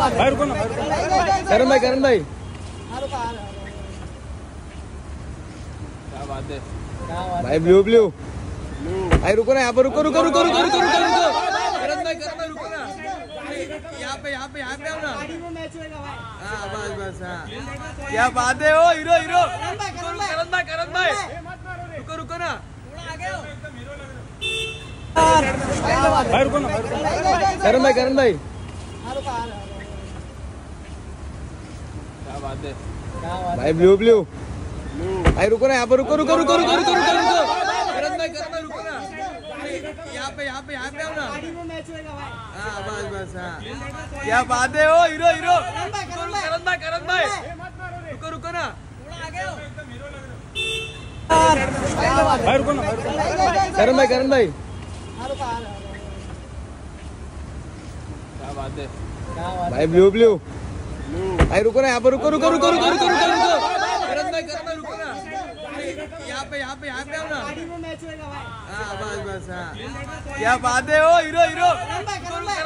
भाई रुको ना, करण भाई क्या बात है भाई, ब्लू भाई रुको ना, यहाँ पर रुको रुको रुको रुको रुको रुको करण भाई रुको ना, यहाँ पे आओ ना। हाँ बस हाँ, क्या बात है, ओ हीरो करण भाई रुको ना भाई, रुको ना, करण भाई क्या बात है भाई, ब्लू भाई रुको ना, यहाँ पर रुको रुको रुको रुको रुको रुको करण भाई रुको ना, यहाँ पे आओ ना। हाँ बस हाँ, क्या बात है, ओ हीरो करण भाई रुको ना भाई, रुको ना, करण भाई क्या बात है भाई, ब्लू भाई रुको ना, यहाँ पर रुको रुको रुको रुको रुको रुको करण भाई रुको ना, यहाँ पे आओ ना। हाँ बस हाँ, क्या बात है, ओ हीरो